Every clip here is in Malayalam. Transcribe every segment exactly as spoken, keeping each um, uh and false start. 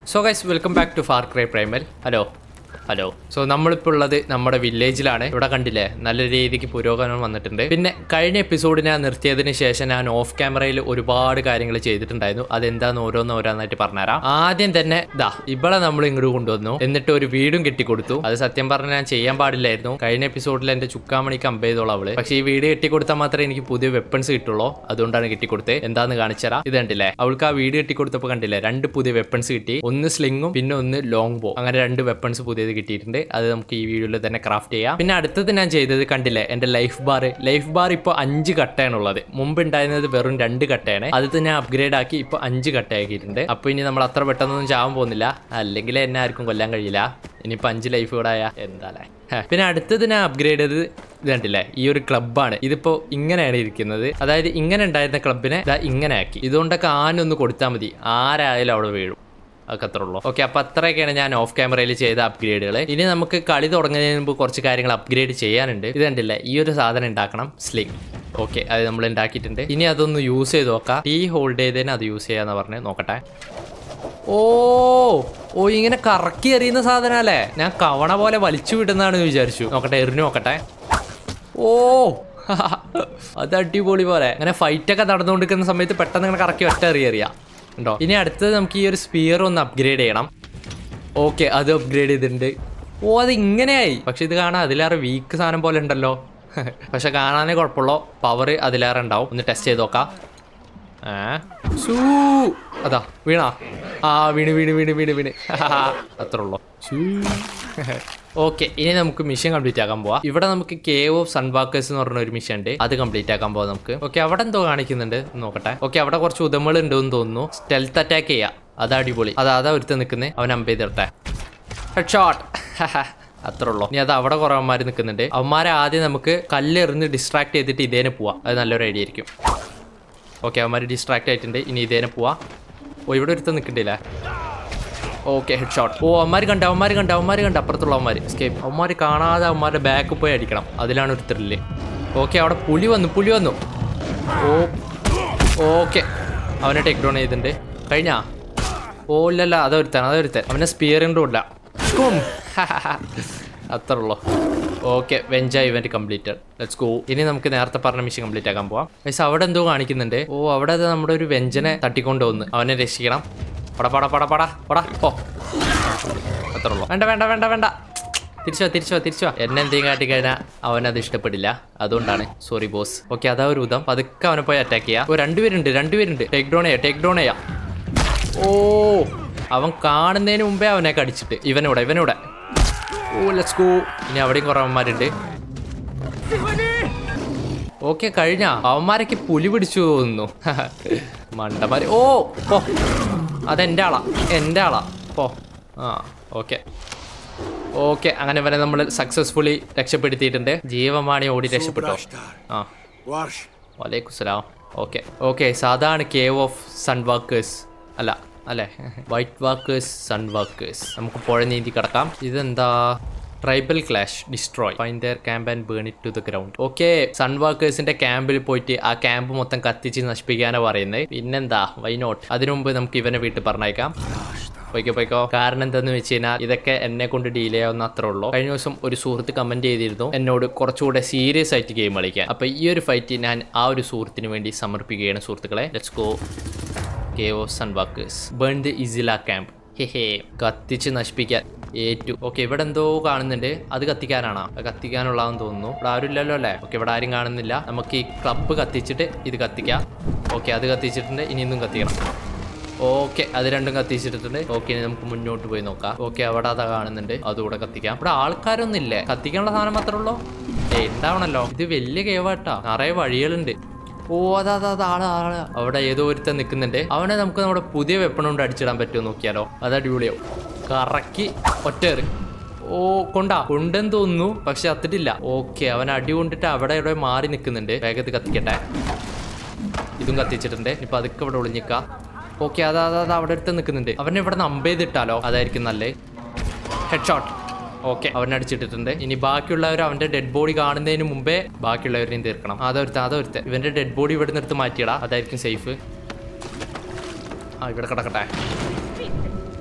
So guys, welcome back to Farcry Primal. Hello. Hello so നമ്മളിപ്പോൾ ഉള്ളത് നമ്മുടെ വില്ലേജിലാണ്. ഇവിടെ കണ്ടില്ലേ നല്ല രീതിക്ക് പുരോഗമനം വന്നിട്ടുണ്ട്. പിന്നെ കഴിഞ്ഞ എപ്പിസോഡ് ഞാൻ നിർത്തിയതിന് ശേഷം ഞാൻ ഓഫ് ക്യാമറയിൽ ഒരുപാട് കാര്യങ്ങൾ ചെയ്തിട്ടുണ്ടായിരുന്നു. അതെന്താന്ന് ഓരോന്ന് ഓരോന്നായിട്ട് പറഞ്ഞുതരാം. ആദ്യം തന്നെ ദാ ഇവിടെ നമ്മൾ ഇങ്ങോട്ട് കൊണ്ടുവന്നു, എന്നിട്ട് ഒരു വീടും കെട്ടിക്കൊടുത്തു. അത് സത്യം പറഞ്ഞാൽ ഞാൻ ചെയ്യാൻ പാടില്ലായിരുന്നു. കഴിഞ്ഞ എപ്പിസോഡിൽ എന്റെ ചുക്കാമണി കമ്പ് ചെയ്തോളൂ അവള്. പക്ഷേ ഈ വീട് കെട്ടിക്കൊടുത്താൽ മാത്രമേ എനിക്ക് പുതിയ വെപ്പൺസ് കിട്ടുള്ളൂ. അതുകൊണ്ടാണ് കെട്ടിക്കൊടുത്തത്. എന്താന്ന് കാണിച്ചറാ. ഇത് കണ്ടില്ലേ, അവൾക്ക് ആ വീട് കെട്ടിക്കൊടുത്തപ്പോൾ കണ്ടില്ലേ രണ്ട് പുതിയ വെപ്പൺസ് കിട്ടി. ഒന്ന് സ്ലിങ്ങും പിന്നെ ഒന്ന് ലോങ് ബോ. അങ്ങനെ രണ്ട് വെപ്പൺസ് പുതിയത് കിട്ടിയിട്ടുണ്ട്. അത് നമുക്ക് ഈ വീഡിയോയിൽ തന്നെ ക്രാഫ്റ്റ് ചെയ്യാം. പിന്നെ അടുത്തത് ഞാൻ ചെയ്തത് കണ്ടില്ലേ, എന്റെ ലൈഫ് ബാർ ലൈഫ് ബാർ ഇപ്പോൾ അഞ്ച് കട്ടയാണുള്ളത്. മുമ്പ് ഉണ്ടായിരുന്നത് വെറും രണ്ട് കട്ടയാണ്. അത് ഞാൻ അപ്ഗ്രേഡ് ആക്കി ഇപ്പോൾ അഞ്ച് കട്ടയാക്കിയിട്ടുണ്ട്. അപ്പോൾ ഇനി നമ്മൾ അത്ര പെട്ടെന്നൊന്നും ചാവാൻ പോകുന്നില്ല, അല്ലെങ്കിൽ എന്നെ ആർക്കും കൊല്ലാൻ കഴിയില്ല. ഇനിയിപ്പോൾ അഞ്ച് ലൈഫ് കൂടെ ആയാ എന്താല്ലേ. പിന്നെ അടുത്തത് ഞാൻ അപ്ഗ്രേഡ് ചെയ്തത് ഇത് കണ്ടില്ലേ, ഈ ഒരു ക്ലബ്ബാണ്. ഇതിപ്പോ ഇങ്ങനെയാണ് ഇരിക്കുന്നത്. അതായത് ഇങ്ങനെ ഉണ്ടായിരുന്ന ക്ലബിനെ ഇങ്ങനെ ആക്കി. ഇതുകൊണ്ടൊക്കെ ആനൊന്ന് കൊടുത്താൽ മതി, ആരായാലും അവിടെ വീഴും. അതൊക്കെ അത്ര ഉള്ളൂ. ഓക്കെ, അപ്പോൾ അത്രയൊക്കെയാണ് ഞാൻ ഓഫ് ക്യാമറയിൽ ചെയ്ത അപ്ഗ്രേഡുകൾ. ഇനി നമുക്ക് കളി തുടങ്ങുന്നതിന് മുമ്പ് കുറച്ച് കാര്യങ്ങൾ അപ്ഗ്രേഡ് ചെയ്യാനുണ്ട്. ഇത് കണ്ടില്ലേ, ഈ ഒരു സാധനം ഉണ്ടാക്കണം, സ്ലിംഗ്. ഓക്കെ, അത് നമ്മൾ ഉണ്ടാക്കിയിട്ടുണ്ട്. ഇനി അതൊന്ന് യൂസ് ചെയ്ത് നോക്കാം. ടീ ഹോൾഡ് ചെയ്തതിന് അത് യൂസ് ചെയ്യാന്ന് പറഞ്ഞ് നോക്കട്ടെ. ഓ ഓ ഇങ്ങനെ കറക്കി എറിയുന്ന സാധനം അല്ലേ. ഞാൻ കവണ പോലെ വലിച്ചു വിടുന്നതാണെന്ന് വിചാരിച്ചു. നോക്കട്ടെ, എറിഞ്ഞു നോക്കട്ടെ. ഓ അത് അടിപൊളി പോലെ. അങ്ങനെ ഫൈറ്റ് ഒക്കെ നടന്നുകൊണ്ടിരിക്കുന്ന സമയത്ത് പെട്ടെന്ന് ഇങ്ങനെ കറക്കി ഒറ്റ എറിയറിയാം ഉണ്ടോ. ഇനി അടുത്തത് നമുക്ക് ഈ ഒരു സ്പിയർ ഒന്ന് അപ്ഗ്രേഡ് ചെയ്യണം. ഓക്കെ, അത് അപ്ഗ്രേഡ് ചെയ്തിട്ടുണ്ട്. ഓ അത് ഇങ്ങനെയായി. പക്ഷെ ഇത് കാണാൻ അതിലേറെ വീക്ക് സാധനം പോലെ ഉണ്ടല്ലോ. പക്ഷെ കാണാനേ കുഴപ്പമുള്ളൂ, പവർ അതിലേറെ ഉണ്ടാവും. ഒന്ന് ടെസ്റ്റ് ചെയ്ത് നോക്കാം. സൂ അതാ വീണാ. ആ വീണ് വീണ് വീണ് വീണ് വീണ് അത്ര ഉള്ളൂ. ഓക്കെ, ഇനി നമുക്ക് മിഷൻ കംപ്ലീറ്റ് ആക്കാൻ പോവാം. ഇവിടെ നമുക്ക് കേവ് ഓഫ് സൺവാക്കേഴ്സ് എന്ന് പറഞ്ഞ ഒരു മിഷൻ ഉണ്ട്, അത് കംപ്ലീറ്റ് ആക്കാൻ പോവാം നമുക്ക്. ഓക്കെ, അവിടെ എന്തോ കാണിക്കുന്നുണ്ട് നോക്കട്ടെ. ഓക്കെ, അവിടെ കുറച്ച് ഉദമകൾ ഉണ്ടെന്ന് തോന്നുന്നു. സ്റ്റെൽത്ത് അറ്റാക്ക് ചെയ്യാം, അത് അടിപൊളി. അത് അതാ ഒരുത്ത് നിൽക്കുന്നത്, അവൻ അമ്പ് ചെയ്തിട്ടെ. Head shot. അത്ര ഉള്ളൂ. ഇനി അത് അവിടെ കുറെ അവന്മാർ നിൽക്കുന്നുണ്ട്. അവന്മാരെ ആദ്യം നമുക്ക് കല്ലെറിഞ്ഞ് ഡിസ്ട്രാക്ട് ചെയ്തിട്ട് ഇതേനെ പോവാം. അത് നല്ലൊരു ഐഡിയ ആയിരിക്കും. ഓക്കെ, അവന്മാർ ഡിസ്ട്രാക്ട് ആയിട്ടുണ്ട്. ഇനി ഇതേനെ പോവാം. ഓ ഇവിടെ ഒരുത്ത് നിൽക്കണ്ടില്ലേ. Okay, head shot. ഓ അവന്മാർ കണ്ട അവന്മാർ കണ്ട അവന്മാർ കണ്ട അപ്പുറത്തുള്ള അവന്മാർ എസ്കേപ്പ്. അവന്മാർ കാണാതെ അവന്മാരുടെ ബാക്ക് പോയി അടിക്കണം, അതിലാണ് ഒരു ത്രില്ല്. ഓക്കെ, അവിടെ പുലി വന്നു പുലി വന്നു ഓ ഓക്കെ, അവനെ ടേക്ക് ഡൗൺ ചെയ്തിട്ടുണ്ട്. കഴിഞ്ഞാ. ഓ ഇല്ലല്ല, അതൊരുത്തൻ അതൊരുത്തൻ അവനെ സ്പിയറിൻ്റെ ഇല്ല. അത്ര ഉള്ളൂ. Okay, Wenja event completed. Let's go. ഇനി നമുക്ക് നേരത്തെ പറഞ്ഞ മിഷൻ കംപ്ലീറ്റ് ആക്കാൻ പോവാം. പക്ഷേ അവിടെ എന്തോ കാണിക്കുന്നുണ്ട്. ഓ അവിടെ നമ്മുടെ ഒരു വെഞ്ചനെ തട്ടിക്കൊണ്ട് വന്ന് അവനെ രക്ഷിക്കണം. പട പട പട പട പട ഓ അത്ര ഉള്ളൂ. വേണ്ട വേണ്ട വേണ്ട വേണ്ട തിരിച്ചോ തിരിച്ചോ തിരിച്ചോ. എന്നെ എന്തെങ്കിലും കാട്ടിക്കഴിഞ്ഞാൽ അവനത് ഇഷ്ടപ്പെടില്ല, അതുകൊണ്ടാണ്. Sorry boss. ഓക്കെ, അതാ ഒരു ഉദം. പതുക്കെ അവനെ പോയി അറ്റാക്ക് ചെയ്യാം. ഓ രണ്ടുപേരുണ്ട് രണ്ടുപേരുണ്ട് ടേക്ക് ഡൗൺ ചെയ്യാം ടേക്ക് ഡൗൺ ചെയ്യാം. ഓ അവൻ കാണുന്നതിന് മുമ്പേ അവനെ കടിച്ചിട്ട് ഇവനൂടെ ഇവനൂടെ ഓ ലെറ്റ്സ് ഗോ. ഇനി അവിടെയും കുറെ അവന്മാരുണ്ട്. ഓക്കെ, കഴിഞ്ഞ അവന്മാരൊക്കെ പുലി പിടിച്ചു തോന്നുന്നു. മണ്ടന്മാര്. ഓ ഓ അതെൻ്റെ ആളാ എൻ്റെ ആളാ പോ. ആ ഓക്കെ ഓക്കെ, അങ്ങനെ വരെ നമ്മൾ സക്സസ്ഫുള്ളി രക്ഷപ്പെടുത്തിയിട്ടുണ്ട്. ജീവമാണി ഓടി രക്ഷപ്പെട്ടോ. ആ വലൈക്കും സലാം. ഓക്കെ ഓക്കെ, സാധാരണ കേവ് ഓഫ് സൺ വാക്കേഴ്സ് അല്ല അല്ലേ, വൈറ്റ് വാക്കേഴ്സ് സൺ വാക്കേഴ്സ്. നമുക്ക് പുഴ നീന്തി കിടക്കാം. ഇതെന്താ, tribal clash destroy find their camp and burn it to the ground. Okay, sun വാക്കേഴ്സിന്റെ ക്യാമ്പിൽ പോയിട്ട് ആ ക്യാമ്പ് മൊത്തം കത്തിച്ച് നശിപ്പിക്കാനാണ് പറയുന്നത്. പിന്നെന്താ, വൈ നോട്ട്. അതിനു മുമ്പ് നമുക്ക് ഇവനെ വീട്ടിൽ പറഞ്ഞേക്കാം. പോയിക്കോ പോയിക്കോ. കാരണം എന്താന്ന് വെച്ച് കഴിഞ്ഞാൽ ഇതൊക്കെ എന്നെ കൊണ്ട് ഡീൽ ചെയ്യാവുന്ന അത്രേ ഉള്ളൂ. കഴിഞ്ഞ ദിവസം ഒരു സുഹൃത്ത് കമന്റ് ചെയ്തിരുന്നു എന്നോട് കുറച്ചുകൂടെ സീരിയസ് ആയിട്ട് ഗെയിം കളിക്കാൻ. അപ്പൊ ഈ ഒരു ഫൈറ്റ് ഞാൻ ആ ഒരു സുഹൃത്തിന് വേണ്ടി സമർപ്പിക്കുകയാണ് സുഹൃത്തുക്കളെ. Let's go. Cave of sun walkers burn the ഇസില ക്യാമ്പ്. ഹേ ഹേ, കത്തിച്ച് നശിപ്പിക്കാൻ ഏറ്റു. ഓക്കെ, ഇവിടെ എന്തോ കാണുന്നുണ്ട്, അത് കത്തിക്കാനാണോ? കത്തിക്കാനുള്ളതെന്ന് തോന്നുന്നു. ഇവിടെ ആരും ഇല്ലല്ലോ അല്ലേ. ഓക്കെ, ഇവിടെ ആരും കാണുന്നില്ല. നമുക്ക് ഈ ക്ലബ്ബ് കത്തിച്ചിട്ട് ഇത് കത്തിക്കാം. ഓക്കെ, അത് കത്തിച്ചിട്ടുണ്ട്. ഇനി ഇന്നും കത്തിക്കണം. ഓക്കെ, അത് രണ്ടും കത്തിച്ചിട്ടുണ്ട്. ഓക്കെ, ഇനി നമുക്ക് മുന്നോട്ട് പോയി നോക്കാം. ഓക്കെ, അവിടെ അതാ കാണുന്നുണ്ട്, അതുകൂടെ കത്തിക്കാം. ഇവിടെ ആൾക്കാരൊന്നും ഇല്ലേ, കത്തിക്കാനുള്ള സാധനം മാത്രമേ ഉള്ളൂ. ഏ ഉണ്ടാവണല്ലോ. ഇത് വലിയ കേവാട്ടാ, നിറയെ വഴികളുണ്ട്. ഓ അതാ അതാ അതാ ആള് ആള് അവിടെ ഏതോ ഒരുത്തൻ നിൽക്കുന്നുണ്ട്. അവനെ നമുക്ക് നമ്മുടെ പുതിയ വെപ്പൺ കൊണ്ട് അടിച്ചിടാൻ പറ്റുമോ നോക്കിയാലോ, അത് അടിപൊളിയാവും. കറക്കി ഒറ്റേറ്. ഓ കൊണ്ടാ കൊണ്ടെന്ന് തോന്നുന്നു, പക്ഷെ അത്തിട്ടില്ല. ഓക്കെ, അവൻ അടി കൊണ്ടിട്ട് അവിടെ ഇവിടെ മാറി നിൽക്കുന്നുണ്ട്. വേഗത്തിൽ കത്തിക്കട്ടെ. ഇതും കത്തിച്ചിട്ടുണ്ട്. ഇപ്പൊ അതൊക്കെ ഇവിടെ ഒളിഞ്ഞിക്കാം. ഓക്കെ, അതാ അതാ അതാ അവിടെ അടുത്ത് നിൽക്കുന്നുണ്ട്. അവനെ ഇവിടെ നമ്പ് ചെയ്തിട്ടാലോ, അതായിരിക്കും നല്ലത്. Head shot. ഓക്കെ, അവനെ അടിച്ചിട്ടിട്ടുണ്ട്. ഇനി ബാക്കിയുള്ളവർ അവന്റെ ഡെഡ് ബോഡി കാണുന്നതിന് മുമ്പേ ബാക്കിയുള്ളവരെയും തീർക്കണം. അതൊരുത്ത അതൊരുത്ത ഇവന്റെ ഡെഡ് ബോഡി ഇവിടെ നിന്ന് എടുത്ത് മാറ്റിയിടാ, അതായിരിക്കും സേഫ്. ആ ഇവിടെ കിടക്കട്ടെ.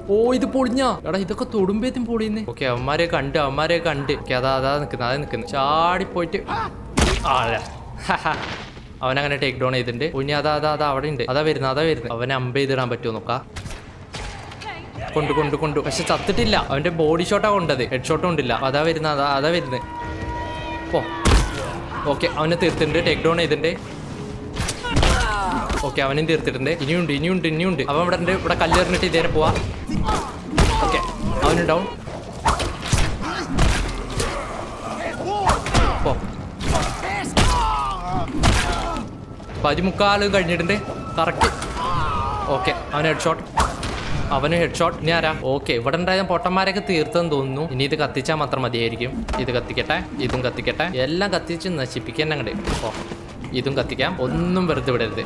ഓ ഇത് പൊളിഞ്ഞാ എടാ ഇതൊക്കെ തൊടുമ്പേത്തും പൊളിയുന്നേ. ഓക്കെ അവന്മാരെ കണ്ട് അവന്മാരെ കണ്ട് ഓക്കെ അതാ അതാ നിൽക്കുന്നത് അതാ നിൽക്കുന്നത് ചാടി പോയിട്ട് അവനങ്ങനെ ടേക്ക് ഡൗൺ ചെയ്തിട്ടുണ്ട്. ഇനി അതാ അതാ അതാ അവിടെ ഉണ്ട് അതാ വരുന്നത് അതാ വരുന്നത്. അവനെ അമ്പ് ചെയ്തിടാൻ പറ്റുമോ നോക്കാം. കൊണ്ടു കൊണ്ടു കൊണ്ടു പക്ഷെ ചത്തിട്ടില്ല. അവന്റെ ബോഡി ഷോട്ടാ കൊണ്ടത് ഹെഡ് ഷോട്ടും ഉണ്ടില്ല. അതാ വരുന്നത് അതാ അതാ വരുന്നത്. ഓ ഓക്കെ അവനെ തീർത്തിട്ടുണ്ട് ടേക്ക് ഡൗൺ ചെയ്തിട്ടുണ്ട്. ഓക്കെ അവനും തീർത്തിട്ടുണ്ട്. ഇനിയുണ്ട് ഇനിയുണ്ട് ഇനിയുണ്ട്. അവൻ ഇവിടെ ഉണ്ട്. ഇവിടെ കല്ലെറിഞ്ഞിട്ട് ഇതേരെ പോവാ. ഓക്കെ അവനും ഡൗൺ. ഓ പതിമുക്കാലും കഴിഞ്ഞിട്ടുണ്ട് കറക്റ്റ്. ഓക്കെ അവന് ഹെഡ് ഷോട്ട് അവന് ഹെഡ് ഷോട്ട്. ഇനി ആരാ? ഓക്കെ ഇവിടെ ഉണ്ടായ പൊട്ടന്മാരൊക്കെ തീർത്തെന്ന് തോന്നുന്നു. ഇനി ഇത് കത്തിച്ചാൽ മാത്രം മതിയായിരിക്കും. ഇത് കത്തിക്കട്ടെ ഇതും കത്തിക്കട്ടെ എല്ലാം കത്തിച്ച് നശിപ്പിക്കാൻ അങ്ങോട്ട്. ഓ ഇതും കത്തിക്കാം ഒന്നും വെറുതെ വിടരുത്.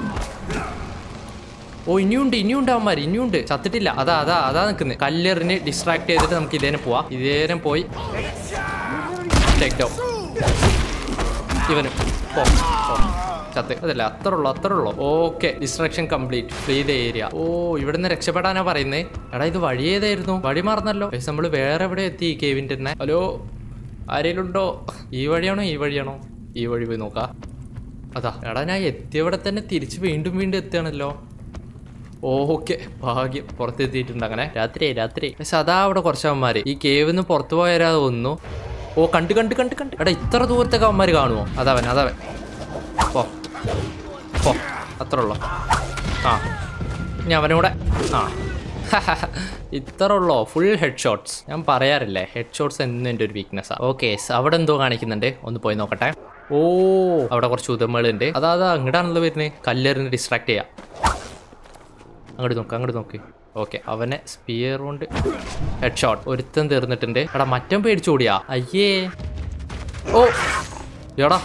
ഓ ഇനിയുണ്ട് ഇനിയുണ്ട് അവന്മാർ ഇനിയുണ്ട് ചത്തിട്ടില്ല. അതാ അതാ അതാ നിൽക്കുന്നത്. കല്ലെറിന് ഡിസ്ട്രാക്ട് ചെയ്തിട്ട് നമുക്ക് ഇതേനെ പോവാം. ഇതേനെ പോയി ടേക്ക് ഡൗൺ ഇവനും. ഓ ഓ ചത്ത് അതല്ല അത്ര ഉള്ളു അത്ര ഉള്ളു. Okay distraction complete free the area. ഓ ഇവിടെ നിന്ന് രക്ഷപ്പെടാനാ പറയുന്നേ. എടാ ഇത് വഴി ഏതായിരുന്നു? വഴി മാറുന്നല്ലോ. നമ്മൾ വേറെ എവിടെ എത്തി ഈ കേവിൻ്റെ തന്നെ? ഹലോ ആരെങ്കിലും ഉണ്ടോ? ഈ വഴിയാണോ ഈ വഴിയാണോ? ഈ വഴി പോയി നോക്കാം. അതാ എടാ ഞാൻ എത്തിയവിടെ തന്നെ തിരിച്ച് വീണ്ടും വീണ്ടും എത്തുകയാണല്ലോ. ഓക്കെ ഭാഗ്യം പുറത്തെത്തിയിട്ടുണ്ട്. അങ്ങനെ രാത്രി രാത്രി പക്ഷെ അതാ അവിടെ കുറച്ചവന്മാര് ഈ കേവിൽ നിന്ന് പുറത്തു പോയാരാ തോന്നുന്നു. ഓ കണ്ട് കണ്ട് കണ്ട് കണ്ട് എടാ ഇത്ര ദൂരത്തൊക്കെ അവന്മാർ കാണുമോ? അതവൻ അതവൻ ഓ ഓ അത്ര ഉള്ളോ? ആ ഇനി അവനൂടെ ആ ഇത്ര ഉള്ളോ? Full head shots. ഞാൻ പറയാറില്ലേ ഹെഡ് ഷോട്ട്സ് എന്നും എൻ്റെ ഒരു വീക്ക്നെസ്സാണ്. ഓക്കെ അവിടെ എന്തോ കാണിക്കുന്നുണ്ട് ഒന്ന് പോയി നോക്കട്ടെ. ഓ അവിടെ കുറച്ച് ഉദമകളുണ്ട്. അതാ അതാ അങ്ങോട്ടാണല്ലോ വരുന്നത്. കല്ലെറിന് ഡിസ്ട്രാക്ട് ചെയ്യാം. അങ്ങോട്ട് നോക്ക് അങ്ങോട്ട് നോക്ക്. ഓക്കെ അവനെ സ്പിയർ കൊണ്ട് ഹെഡ് ഷോട്ട്. ഒരുത്തൻ തീർന്നിട്ടുണ്ട്. എടാ മറ്റം പേടിച്ചോടിയാ. അയ്യേ ഓ എടാ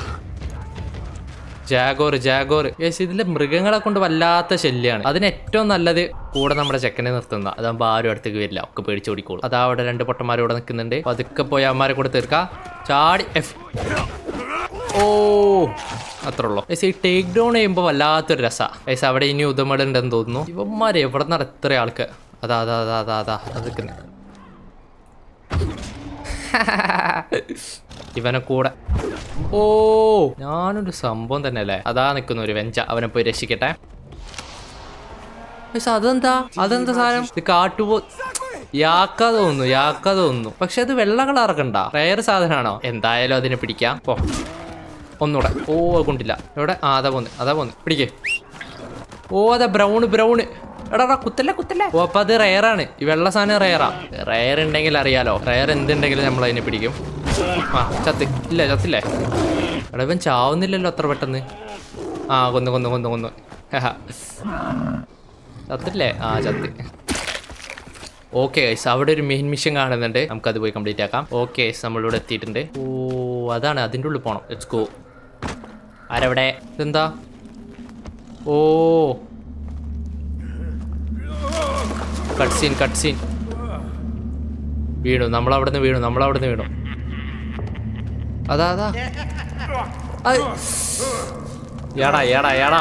ജാഗോർ ജാഗോർ യെസ് ഇതിലെ മൃഗങ്ങളെ കൊണ്ട് വല്ലാത്ത ശല്യമാണ്. അതിന് ഏറ്റവും നല്ലത് കൂടെ നമ്മുടെ ചെക്കനെ നിർത്തുന്ന. അതാകുമ്പോൾ ആരും അടുത്തേക്ക് വരില്ല. ഒക്കെ പേടിച്ച് ഓടിക്കോളും. അതാ അവിടെ രണ്ട് പൊട്ടന്മാർ ഇവിടെ നിൽക്കുന്നുണ്ട്. പതുക്കെ പോയി അമ്മമാരെ കൂടെ തീർക്കാം. ചാടി എഫ് ഓ അത്ര ഉള്ളൂ. ഈ ടേക്ക് ഡൗൺ ചെയ്യുമ്പോൾ വല്ലാത്തൊരു രസമാണ്. ഏസ് അവിടെ ഇനി ഉദമടുണ്ടെന്ന് തോന്നുന്നു. ഇവന്മാരെ എവിടെ നിന്നാണ് എത്ര ആൾക്ക്? അതാ അതാ അതാ അതാ അതാ അതൊക്കെ ഇവനെ കൂടെ. ഓ ഞാനൊരു സംഭവം തന്നെ അല്ലേ. അതാ നിൽക്കുന്നു ഒരു വെഞ്ച. അവനെ പോയി രക്ഷിക്കട്ടെ. പക്ഷെ അതെന്താ അതെന്താ സാധനം? ഇത് കാട്ടുപോ യാക്കാ തോന്നുന്നു യാക്കാ തോന്നുന്നു. പക്ഷെ അത് വെള്ള കളറക്കണ്ട റയർ സാധനമാണോ? എന്തായാലും അതിനെ പിടിക്കാം. ഓ ഒന്നുകൂടെ. ഓ അത് കൊണ്ടില്ല. എവിടെ? ആ അതാ പോന്ന് അതാ പോന്ന് പിടിക്കേ. ഓ അതാ ബ്രൗണ് ബ്രൗണ്. എടാ കുത്തല്ലേ കുത്തല്ലേ. ഓ അപ്പൊ അത് റയറാണ്. ഈ വെള്ള സാധനം റയറാ. റയർ ഉണ്ടെങ്കിൽ അറിയാലോ. റയർ എന്തുണ്ടെങ്കിലും നമ്മൾ അതിനെ പിടിക്കും. ആ ചത്ത് ഇല്ല ചത്തില്ലേ. എടാ ഇവൻ ചാവുന്നില്ലല്ലോ അത്ര പെട്ടെന്ന്. ആ കൊന്നു കൊന്നു കൊന്നു കൊന്നു ചത്തില്ലേ? ആ ചത്ത്. ഓക്കെ ഗൈസ് അവിടെ ഒരു മെയിൻ മിഷൻ കാണുന്നുണ്ട്. നമുക്കത് പോയി കംപ്ലീറ്റ് ആക്കാം. ഓക്കെ ഗൈസ് നമ്മളിവിടെ എത്തിയിട്ടുണ്ട്. ഓ അതാണ് അതിൻ്റെ ഉള്ളിൽ പോകണം. Let's go. ആരവിടെ? ഇതെന്താ? ഓ കട്ട് സീൻ കട്ട് സീൻ. വീണു നമ്മളവിടെ നിന്ന് വീണു നമ്മളവിടെ നിന്ന് വീണു. അതാ അതാ ഏടാ ഏടാ ഏടാ.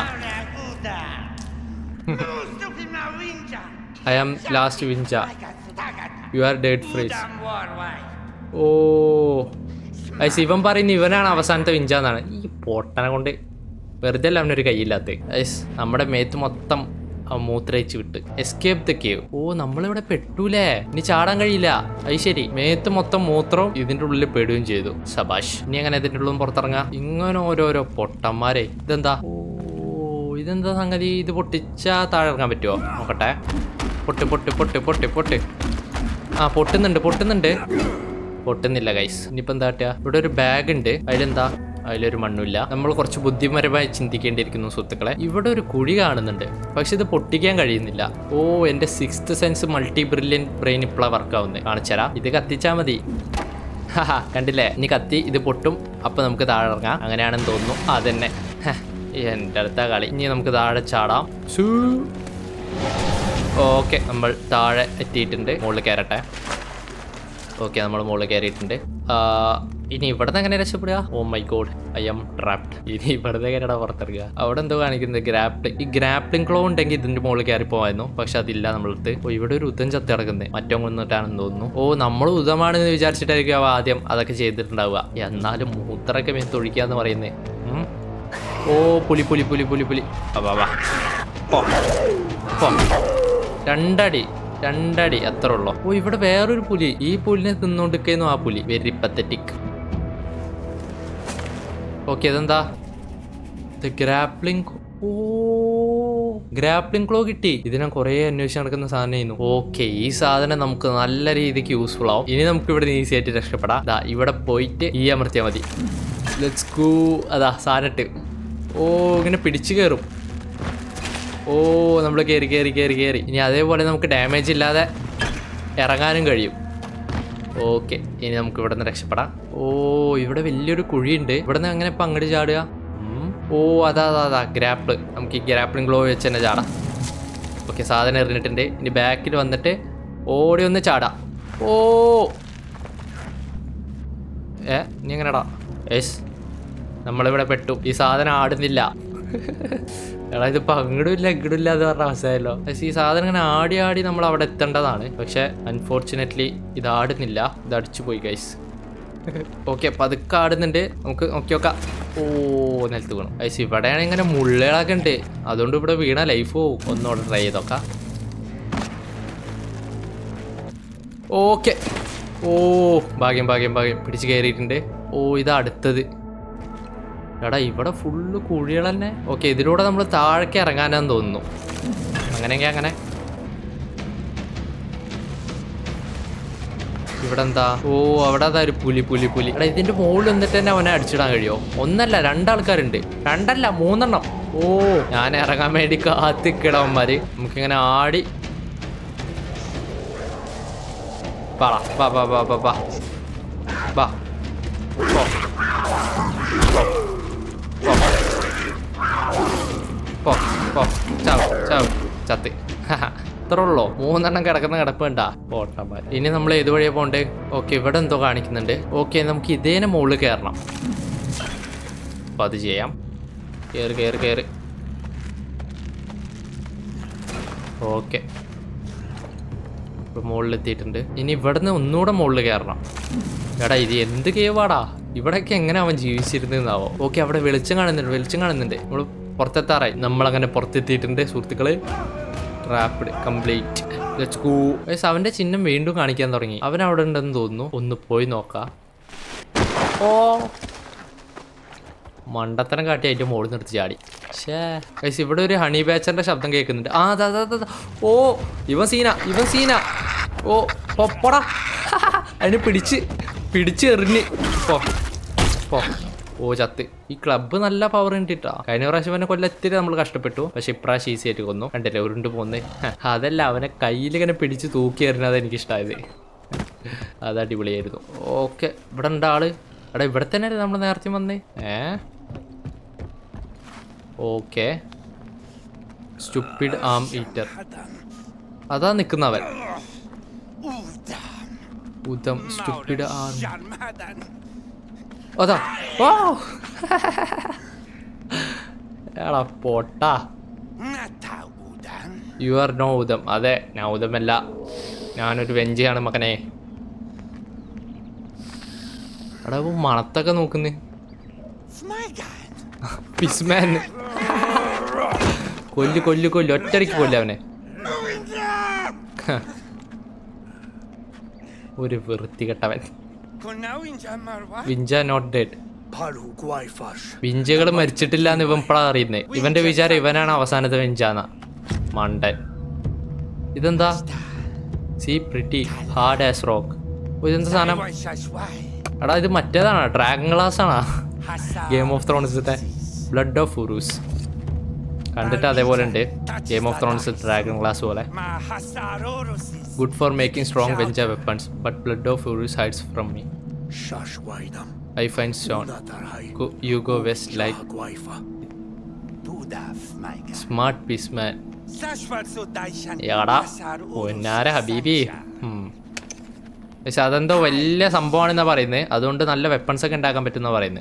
I am last Vinja. You are dead freeze. ഓ ഐസ് ഇവൻ പറയുന്ന ഇവനാണ് അവസാനത്തെ വിഞ്ച എന്നാണ്. ഈ പൊട്ടനെ കൊണ്ട് വെറുതെ അല്ല അവനൊരു കയ്യില്ലാത്ത. ഐസ് നമ്മുടെ മേത്ത് മൊത്തം മൂത്രയിച്ച് വിട്ട്. Escape the cave. ഓ നമ്മളിവിടെ പെട്ടൂലേ. ഇനി ചാടാൻ കഴിയില്ല. അത് ശരി. മേത്ത് മൊത്തം മൂത്രവും ഇതിന്റെ ഉള്ളിൽ പെടുകയും ചെയ്തു. സബാഷ്. ഇനി അങ്ങനെ ഇതിന്റെ ഉള്ളിൽ പുറത്തിറങ്ങാം. ഇങ്ങനെ ഓരോരോ പൊട്ടന്മാരെ. ഇതെന്താ? ഓ ഇതെന്താ സംഗതി? ഇത് പൊട്ടിച്ചാ താഴെ ഇറങ്ങാൻ പറ്റുമോ? നോക്കട്ടെ. പൊട്ട് പൊട്ട് പൊട്ട് പൊട്ട് പൊട്ട്. ആ പൊട്ടുന്നുണ്ട് പൊട്ടുന്നുണ്ട്. പൊട്ടുന്നില്ല ഗൈസ്. ഇനിയിപ്പോൾ എന്താ കാട്ടുക? ഇവിടെ ഒരു ബാഗ് ഉണ്ട്. അതിലെന്താ? അതിലൊരു മണ്ണുമില്ല. നമ്മൾ കുറച്ച് ബുദ്ധിപരമായി ചിന്തിക്കേണ്ടിയിരിക്കുന്നു സുഹൃത്തുക്കളെ. ഇവിടെ ഒരു കുഴി കാണുന്നുണ്ട്. പക്ഷെ ഇത് പൊട്ടിക്കാൻ കഴിയുന്നില്ല. ഓ എൻ്റെ sixth sense multi brilliant brain ഇപ്പോഴാണ് വർക്ക് ആവുന്നത്. കാണിച്ചരാ. ഇത് കത്തിച്ചാൽ മതി. ഹാ കണ്ടില്ലേ? ഇനി കത്തി ഇത് പൊട്ടും. അപ്പം നമുക്ക് താഴെ ഇറങ്ങാം. അങ്ങനെയാണെന്ന് തോന്നുന്നു. അതന്നെ എൻ്റെ അടുത്ത കളി. ഇനി നമുക്ക് താഴെ ചാടാം. ഓക്കെ നമ്മൾ താഴെ എത്തിയിട്ടുണ്ട്. മുകളിൽ കയറട്ടെ. ഓക്കെ നമ്മൾ മുകളിൽ കയറിയിട്ടുണ്ട്. ഇനി ഇവിടുന്ന് എങ്ങനെ രക്ഷപ്പെടുക? ഓ my God, I'm trapped. ഇനി ഇവിടുന്ന് എങ്ങനെയാണ് പുറത്തിറങ്ങുക? അവിടെ എന്തോ കാണിക്കുന്നത് ഗ്രാപ്ലിംഗ്. ഈ ഗ്രാപ്ലിംഗ് ക്ലോ ഉണ്ടെങ്കിൽ ഇതിന്റെ മുകളിൽ കയറി പോവായിരുന്നു, പക്ഷെ അതില്ല നമ്മളടുത്ത്. ഓ ഇവിടെ ഒരു ഉദം ചത്തി കിടക്കുന്നത്, മറ്റോ കൊന്നിട്ടാണെന്ന് തോന്നുന്നു. ഓ നമ്മൾ ഉദമാണെന്ന് വിചാരിച്ചിട്ടായിരിക്കും അവ ആദ്യം അതൊക്കെ ചെയ്തിട്ടുണ്ടാവുക. എന്നാലും മൂത്രമൊക്കെ മേത്ത് ഒഴിക്കാന്ന് പറയുന്നേ. ഓ പുലി പുലി പുലി പുലി പുലി വാ. രണ്ടടി രണ്ടടി അത്ര ഉള്ളോ? ഓ ഇവിടെ വേറൊരു പുലി. ഈ പുലിനെ തിന്നോണ്ടിരിക്കുന്നു ആ പുലി. Very pathetic. ഓക്കെ ഇതെന്താ? ഗ്രാപ്ലിംഗ്. ഓ ഗ്രാപ്ലിംഗ് ക്ലോ കിട്ടി. ഇതിനെ കുറെ അന്വേഷിച്ച് നടക്കുന്ന സാധനം. ഓക്കെ ഈ സാധനം നമുക്ക് നല്ല രീതിക്ക് യൂസ്ഫുൾ ആവും. ഇനി നമുക്ക് ഇവിടെ ഈസി ആയിട്ട് രക്ഷപ്പെടാം. ദാ ഇവിടെ പോയിട്ട് ഈ അമർത്തിയാൽ മതി. Let's go. അതാ സാധനട്ട്. ഓ ഇങ്ങനെ പിടിച്ചു കയറും. ഓ നമ്മൾ കയറി കയറി കയറി കയറി. ഇനി അതേപോലെ നമുക്ക് ഡാമേജ് ഇല്ലാതെ ഇറങ്ങാനും കഴിയും. ഓക്കെ ഇനി നമുക്ക് ഇവിടെ നിന്ന് രക്ഷപ്പെടാം. ഓ ഇവിടെ വലിയൊരു കുഴിയുണ്ട്. ഇവിടെ നിന്ന് അങ്ങനെ ഇപ്പം അങ്ങോട്ട് ചാടുക. ഓ അതാ അതാ അതാ ഗ്രാപ്പിള്. നമുക്ക് ഈ ഗ്രാപ്പിളിംഗ് ഗ്ലോ വെച്ച് തന്നെ ചാടാം. ഓക്കെ സാധനം എറിഞ്ഞിട്ടുണ്ട്. ഇനി ബാക്കിൽ വന്നിട്ട് ഓടി ഒന്ന് ചാടാം. ഓ ഏ ഇനി എങ്ങനെടാ? യെസ് നമ്മളിവിടെ പെട്ടു. ഈ സാധനം ആടുന്നില്ല. എടാ ഇതിപ്പോ അങ്ങടുമില്ല ഇങ്ങടില്ല എന്ന് പറഞ്ഞ അവസ്ഥയല്ലോ. ഈ സാധനം ഇങ്ങനെ ആടി ആടി നമ്മൾ അവിടെ എത്തേണ്ടതാണ്. പക്ഷെ അൺഫോർച്ചുനേറ്റ്ലി ഇത് ആടുന്നില്ല. ഇത് അടിച്ചു പോയി ഗൈസ്. ഓക്കെ പതുക്കെ ആടുന്നുണ്ട്. നമുക്ക് നോക്കി നോക്കാം. ഓ നിലത്ത് വീണു ഗൈസ്. ഇവിടെയാണ് ഇങ്ങനെ മുള്ളുകളൊക്കെ ഉണ്ട്. അതുകൊണ്ട് ഇവിടെ വീണ ലൈഫ് പോവും. ഒന്നോടെ ട്രൈ ചെയ്തോക്കാം. ഓക്കെ ഓ ഭാഗ്യം ഭാഗ്യം ഭാഗ്യം പിടിച്ച് കയറിയിട്ടുണ്ട്. ഓ ഇതാ അടുത്തത്. എടാ ഇവിടെ ഫുള്ള് കുഴികൾ തന്നെ. ഓക്കെ ഇതിലൂടെ നമ്മൾ താഴേക്ക് ഇറങ്ങാനാന്ന് തോന്നുന്നു. അങ്ങനെയെങ്കിൽ അങ്ങനെ. ഇവിടെ എന്താ? ഓ അവിടെ അതാ ഒരു പുലി പുലി പുലി. എടാ ഇതിന്റെ മുകളിൽ വന്നിട്ട് തന്നെ അവനെ അടിച്ചിടാൻ കഴിയോ? ഒന്നല്ല രണ്ടാൾക്കാരുണ്ട്. രണ്ടല്ല മൂന്നെണ്ണം. ഓ ഞാൻ ഇറങ്ങാൻ വേണ്ടി കാത്തിക്കിടവന്മാര്. നമുക്കിങ്ങനെ ആടി പാടാ. വാ വാ വാ വാ വാ വാ. ചത്ത്. അത്ര ഉള്ളോ? മൂന്നെണ്ണം കിടക്കുന്ന കിടപ്പ് കണ്ടാ പോട്ടന്മാർ. ഇനി നമ്മൾ ഏത് വഴിയാ പോണ്ടേ? ഓക്കെ ഇവിടെ എന്തോ കാണിക്കുന്നുണ്ട്. ഓക്കെ നമുക്ക് ഇതേനെ മുകളിൽ കയറണം. അപ്പൊ അത് ചെയ്യാം. കയറി കയറി കയറി. ഓക്കെ ഇപ്പൊ മുകളിലെത്തിയിട്ടുണ്ട്. ഇനി ഇവിടുന്ന് ഒന്നുകൂടെ മുകളിൽ കയറണം. എടാ ഇത് എന്ത് കേവാടാ? ഇവിടെയൊക്കെ എങ്ങനെ അവൻ ജീവിച്ചിരുന്നാവോ? ഓക്കെ അവിടെ വെളിച്ചം കാണുന്നുണ്ട്. വെളിച്ചം കാണുന്നുണ്ട്. നമ്മൾ പുറത്തെത്താറായി. നമ്മളങ്ങനെ പുറത്തെത്തിയിട്ടുണ്ട് സുഹൃത്തുക്കള്. Trapped complete. Let's go. Guys അവന്റെ ചിഹ്നം വീണ്ടും കാണിക്കാൻ തുടങ്ങി. അവൻ അവിടെ ഉണ്ടെന്ന് തോന്നുന്നു. ഒന്ന് പോയി നോക്കാം. ഓ മണ്ടത്തരം കാട്ടി അതിന്റെ മുകളിൽ നിർത്തി ചാടി. ഷേ ഗയ്സ് ഇവിടെ ഒരു ഹണി ബാച്ചറിന്റെ ശബ്ദം കേൾക്കുന്നുണ്ട്. ആ അതാ അതാ. ഓ ഇവൻ സീന ഇവൻ സീന. ഓ പൊപ്പടാ. അതിന് പിടിച്ച് പിടിച്ച് എറിഞ്ഞ് പോ പോ. ഓ ചത്ത്. ഈ ക്ലബ്ബ് നല്ല പവർ ഉണ്ടിട്ടാ. കഴിഞ്ഞ പ്രാവശ്യം അവനെ കൊല്ലത്തിരി നമ്മൾ കഷ്ടപ്പെട്ടു. പക്ഷെ ഇപ്രാവശ്യം ഈസി ആയിട്ട് കൊന്നു. കണ്ടില്ലേ ഉരുണ്ട് പോന്നേ. അതല്ല അവനെ കയ്യിലിങ്ങനെ പിടിച്ച് തൂക്കി എറിഞ്ഞത് എനിക്ക് ഇഷ്ടമായത്. അത് അടിപൊളിയായിരുന്നു. ഓക്കെ ഇവിടെ ഉണ്ട് ആള്. എടാ ഇവിടെ തന്നെ നമ്മൾ നേരത്തെ വന്നേ. ഏ ഓക്കെ സ്റ്റുപ്പിഡ് ആം ഈറ്റർ. അതാ നിക്കുന്നവൻ. ഉദം സ്റ്റുപ്പിഡ് ആം. അതാ ഓ എടാ പോട്ടാ. യു ആർ നോ ഉദം. അതെ ഞാൻ ഉദമല്ല. ഞാനൊരു വെഞ്ചിയാണ് മകനെ. എടാ മണത്തൊക്കെ നോക്കുന്നേ. പിസ്മാൻ. കൊല്ലു കൊല്ലു കൊല്ലു ഒറ്റടിക്ക് കൊല്ലു അവനെ. ഒരു വൃത്തികെട്ടവൻ. വിഞ്ച നോട്ട് ഡെഡ്. വിഞ്ചകൾ മരിച്ചിട്ടില്ല എന്ന് ഇവൻ ഇപ്പഴാ അറിയുന്നേ. ഇവന്റെ വിചാരം ഇവനാണ് അവസാനത്തെ വിഞ്ചാന്ന. മണ്ടൻ. ഇതെന്താ? See pretty hard as rock. ഇതെന്താ സാധനം? എടാ ഇത് മറ്റേതാണോ? ഡ്രാഗൺ ഗ്ലാസ് ആണോ? ഗെയിം ഓഫ് ത്രോൺസിന്റെ ബ്ലഡ് ഓഫ് ഉറൂസ്. കണ്ടിട്ട് അതേപോലെ ഉണ്ട്. Game of Thrones dragon glass പോലെ. Good for making strong Wenja weapons but blood of Uruz hides from me. I find stone. Go, you go west like smart beastman. യാടാ ഒന്നാര ഹബീബി. പക്ഷെ അതെന്തോ വലിയ സംഭവമാണെന്നാണ് പറയുന്നത്. അതുകൊണ്ട് നല്ല വെപ്പൺസ് ഒക്കെ ഉണ്ടാക്കാൻ പറ്റുമെന്നാണ് പറയുന്നത്.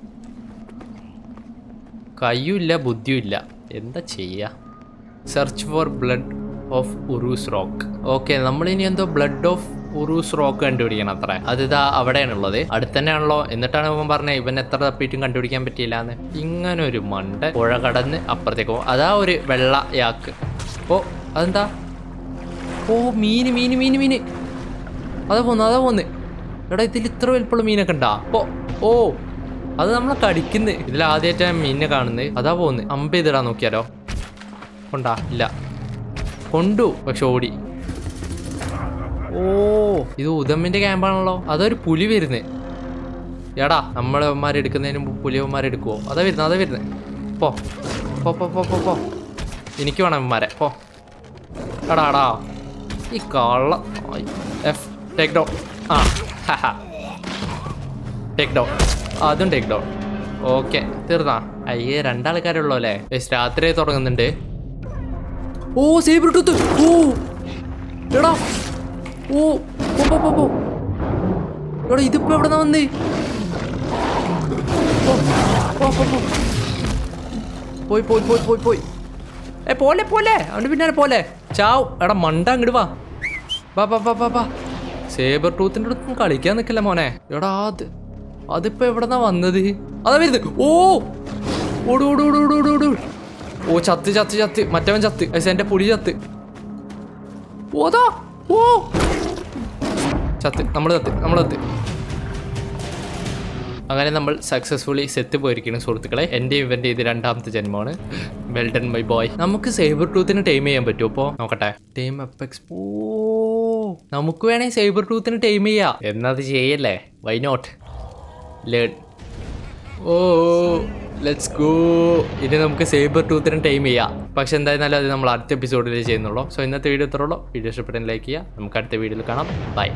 കയ്യും ഇല്ല ബുദ്ധിയും ഇല്ല, എന്താ ചെയ്യുക? Search for blood of Uruz rock. Okay, നമ്മളിനി എന്തോ ബ്ലഡ് ഓഫ് ഉറൂസ് റോക്ക് കണ്ടുപിടിക്കണം അത്ര. അത് ഇതാ അവിടെയാണുള്ളത്, അടുത്ത് തന്നെയാണല്ലോ. എന്നിട്ടാണ് ഇവൻ പറഞ്ഞത് ഇവൻ എത്ര തപ്പിയിട്ടും കണ്ടുപിടിക്കാൻ പറ്റിയില്ല എന്ന്. ഇങ്ങനെ ഒരു മണ്ട പുഴ കടന്ന് അപ്പുറത്തേക്ക് പോകും. അതാ ഒരു വെള്ള യാക്ക്. ഓ അതെന്താ? ഓ മീന് മീന് മീന് മീന് അതാ പോന്ന് അതാ പോന്ന്. എടാ ഇതിൽ ഇത്ര വലിപ്പമുള്ള മീനൊക്കെ ഉണ്ടാ? ഓ ഓ അത് നമ്മളെ കടിക്കുന്നത്. ഇതിൽ ആദ്യമായിട്ടാണ് മീനിനെ കാണുന്നത്. അതാ പോന്ന്. അമ്പ് ചെയ്തിടാൻ നോക്കിയാലോ? കൊണ്ടാ? ഇല്ല, കൊണ്ടു പക്ഷെ ഓടി. ഓ ഇത് ഉദമ്മിന്റെ ക്യാമ്പാണല്ലോ. അതൊരു പുലി വരുന്നത്. എടാ നമ്മളവന്മാരെടുക്കുന്നതിന് മുമ്പ് പുലിയവന്മാരെടുക്കുവോ? അതാ വരുന്നത് അതാ വരുന്നത്. പോ പോ പോ പോ പോ പോ എനിക്ക് വേണം അവന്മാരെ. പോ എടാ എടാ ഈ കള്ള. F take down. ആ ഹാ ടേക്ക് ഡൗൺ. അതും ടേക്ക് ഡൗൺ. ഓക്കെ തീർന്നാ? അയ്യേ രണ്ടാൾക്കാരുള്ളൂ അല്ലേ? രാത്രി തുടങ്ങുന്നുണ്ട്. ഓ സേബർ ടൂത്ത്. ഓ എടാ ഓ പോ പോ പോ. എടാ ഇതിപ്പോ എവിടെ നിന്നാ വന്നേ? പോയി പോയി പോയി പോയി പോയി. ഏ പോലെ പോലെ അവൻ്റെ പിന്നാലെ പോലെ ചാവ്. എടാ മണ്ട അങ്ങോട്ട് വാ വാ വാ വാ വാ വാ. സേബർ ടൂത്തിൻ്റെ അടുത്ത് കളിക്കാൻ നിൽക്കില്ല മോനെ. എടാ അത് അതിപ്പോ എവിടെന്നാ വന്നത്? അതാ വരുന്നത്. ഓ ഓട് ഓട് ഓട് ഓട് ഓട് ഓട്. ഓ ചത്ത് ചത്ത് ചത്ത് മറ്റവൻ ചത്ത്. എൻ്റെ പുലി ചത്ത്. ഓതാ ഓ ചത്ത്. നമ്മൾ ചത്ത് നമ്മൾ ചത്ത്. അങ്ങനെ നമ്മൾ സക്സസ്ഫുള്ളി സെത്ത് പോയിരിക്കുന്നു സുഹൃത്തുക്കളെ. എൻ്റെ ഇവൻ്റെ ഇത് രണ്ടാമത്തെ ജന്മമാണ്. Well done my boy. നമുക്ക് സേബർ ടൂത്തിനെ ടൈം ചെയ്യാൻ പറ്റുമോ? ഇപ്പോൾ നോക്കട്ടെ. Time apex. ഓ നമുക്ക് വേണേൽ സേബർ ടൂത്തിനെ ടൈം ചെയ്യാം. എന്നത് ചെയ്യല്ലേ? Why not? ലേൺ. ഓ ലെറ്റ്സ് ഗോ. ഇനി നമുക്ക് സേബർ ടൂത്തിനെ ടൈം ചെയ്യാം. പക്ഷെ എന്തായിരുന്നാലും അത് നമ്മൾ അടുത്ത എപ്പിസോഡിൽ ചെയ്യുന്നുള്ളൂ. സോ ഇന്നത്തെ വീഡിയോ ഇത്രയുള്ളൂ. വീഡിയോ ഇഷ്ടപ്പെട്ടെങ്കിൽ ലൈക്ക് ചെയ്യുക. നമുക്ക് അടുത്ത വീഡിയോയിൽ കാണാം. ബൈ.